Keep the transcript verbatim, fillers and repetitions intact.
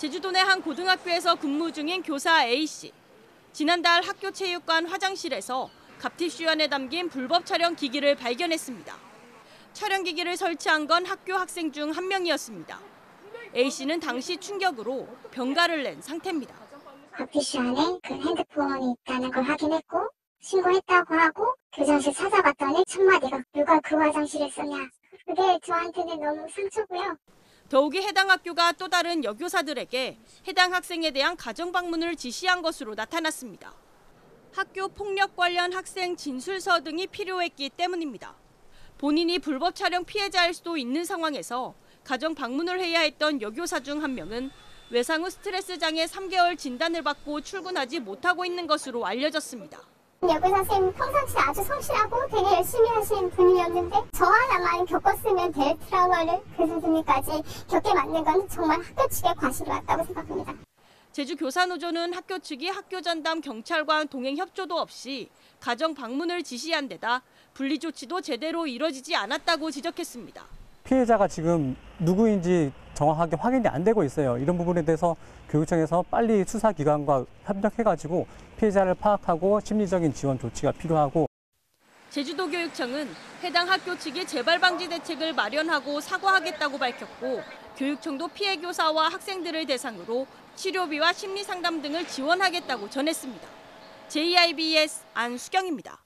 제주도 내 한 고등학교에서 근무 중인 교사 A씨. 지난달 학교 체육관 화장실에서 갑티슈 안에 담긴 불법 촬영 기기를 발견했습니다. 촬영 기기를 설치한 건 학교 학생 중 한 명이었습니다. A씨는 당시 충격으로 병가를 낸 상태입니다. 갑티슈 안에 그 핸드폰이 있다는 걸 확인했고 신고했다고 하고 교장실 찾아갔더니 첫 마디가 누가 그 화장실에 썼냐. 그게 저한테는 너무 상처고요. 더욱이 해당 학교가 또 다른 여교사들에게 해당 학생에 대한 가정 방문을 지시한 것으로 나타났습니다. 학교 폭력 관련 학생 진술서 등이 필요했기 때문입니다. 본인이 불법 촬영 피해자일 수도 있는 상황에서 가정 방문을 해야 했던 여교사 중 한 명은 외상 후 스트레스 장애 삼 개월 진단을 받고 출근하지 못하고 있는 것으로 알려졌습니다. 여교사 선생님 평상시 아주 성실하고 되게 열심히 하시는 분이었는데 저 하나만 겪었으면 될 트라우마를 그 선생님까지 겪게 만든 건 정말 학교 측의 과실이 맞다고 생각합니다. 제주교사노조는 학교 측이 학교 전담 경찰관 동행 협조도 없이 가정 방문을 지시한 데다 분리 조치도 제대로 이뤄지지 않았다고 지적했습니다. 피해자가 지금 누구인지 정확하게 확인이 안 되고 있어요. 이런 부분에 대해서 교육청에서 빨리 수사기관과 협력해가지고 피해자를 파악하고 심리적인 지원 조치가 필요하고. 제주도교육청은 해당 학교 측이 재발 방지 대책을 마련하고 사과하겠다고 밝혔고 교육청도 피해 교사와 학생들을 대상으로 치료비와 심리상담 등을 지원하겠다고 전했습니다. 제이아이비에스 안수경입니다.